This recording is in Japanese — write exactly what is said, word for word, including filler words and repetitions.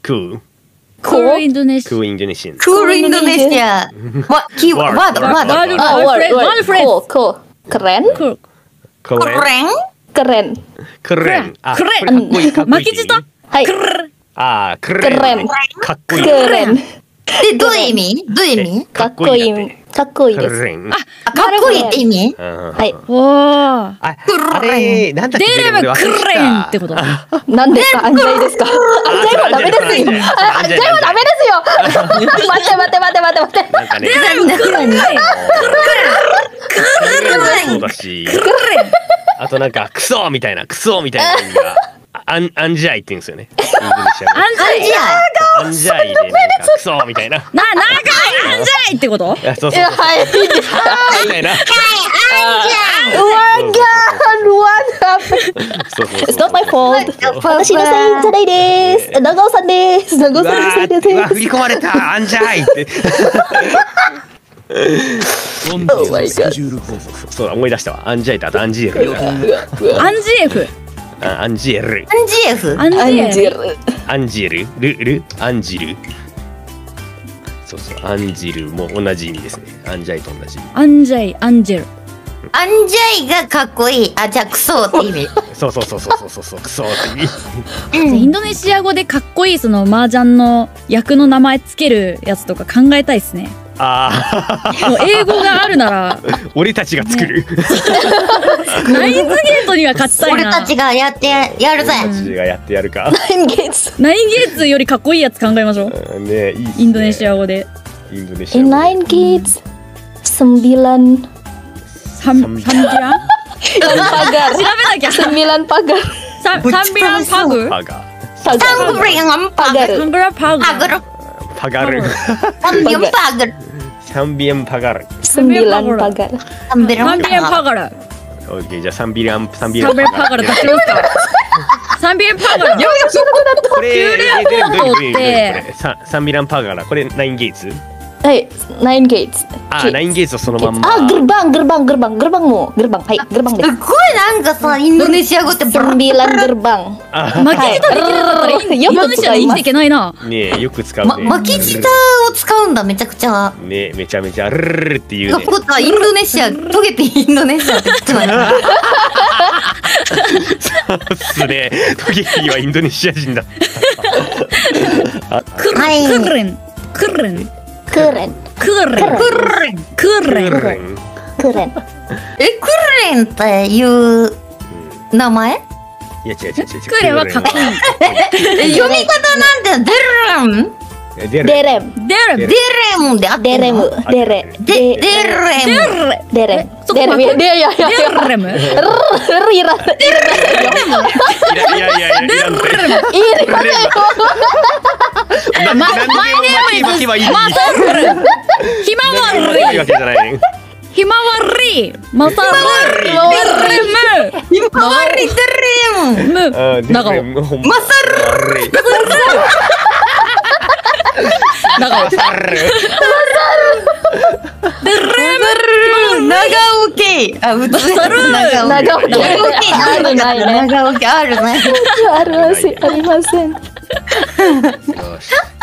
cool Cool Indonesia. cool Indonesian Cool Indonesia. What keyword? Word, word. Word, Ah, word, word, phrase, word. one phrase. Cool, cool. Keren, Cool. keren Keren. keren. kerenあこ keren れかっこいいかっこいいって意味巻き舌はい。 あークレ keren ンかっこいい keren。 で、どういう意味どういう意味かっこいい。かっこいいです。 クレンあ、かっこいいって意味ははい。 おー。 ああれなんだっけデーレムクレンってこと。 何ですか、アンジャイですか。アンジャイはダメですよ。アンジャイはダメですよ。待って待って待って待って待って。 なんかねデーレムクレン。 そうだしあとなんかクソみたいなクソみたいな意味がアンアンジャイって言うんですよねインドネシア語アンジャイ。 アンジャイでなんかクソみたいなな、長いアンジャイってこと。 いやそうそうそうはい。 みたいなワンガン、ワンそうそうそう It's not my fault. 私のせいじゃないです。長尾さんです。長尾うわさんのせいでーうわ振す。 り込まれたアンジャイって本日のスケジュール報告。 そう思い出したわアンジャイとあとアンジエルアンジエフ。 あアンジエルアンジエフアンアンジエフ。 ジェル。 アンジエルルルアンジルそうそうアンジルも同じ意味ですねアンジャイと同じ意味アンジャイ、アンジェル。 アンジャイがかっこいい。あ、じゃあクソって意味。 そうそうそうそうそうそうそうクソって意味インドネシア語でかっこいいその麻雀の役の名前つけるやつとか考えたいですね。 あもう英語があるならあ俺たちが作るナインズゲートには勝ちたいな。 俺たちがやってやるぜ。 俺たちがやってやるかナインゲーツ。 ナインゲーツよりかっこいいやつ考えましょう。 うんねいいっすねインドネシア語で。 インドネシア In 語 nine gates, sembilan サンサンビラン。 pagar. 調べなきゃ。 Sembilan pagar. サンサンビランパグ。 パガ Pagar. サンブリンパグ Pagar. サンビランパグ。 パグル。 パガルサンビンパグル。 サンビエンパガル Sembilan pagar. サンビンサンビランパグガラ。 オッケーじゃあサンビリアンサンビリアンサンビランパガラ出しますか。サンビランパガラ。 これキューレアえどれどれどれどれポートってどれこれササンビランパガラこれナインゲーツ Hey, nine gates. あナインゲーツをそのまんま Ah, gerbang, gerbang, gerbang, gerbang mo. Gerbang. Hai, gerbang す deh. っごいなんかさ、インドネシア語ってブル Sembilan gerbang. 巻き舌できなかったらインインドネシアに生きていけないな。 ねえよく使うま、 ね巻き舌を使うんだ、めちゃくちゃ。 ねえめちゃめちゃルルルルっていうねってことは、インドネシア、トゲピインドネシアって言ってない。 そうっすねトゲピーはインドネシア人だクルはいクレンクレン Keren, クレンクレンクレン。 ルレン keren. え、クレンっていう名前いや違う違う違う違うクレンはかっこいい。 え、読み方なんて、デレンデレ Derem, デレムデレンであってん derem, の dere, デ、デレン derem, そこ derem. Ya, dia ya, ya, デ ya. レム Rira, いやいやいやいやなんて iri mana ya? ななんでも巻きはいいマサルひまわいいりわけじゃないねひまわりマサルデレ今はリデレンムムあデ長尾レンほんまマサル長尾マサルデレム長尾家あ、普通サル長尾長尾家長尾家あるないね長尾家あるね Aru masih, arimasen. よし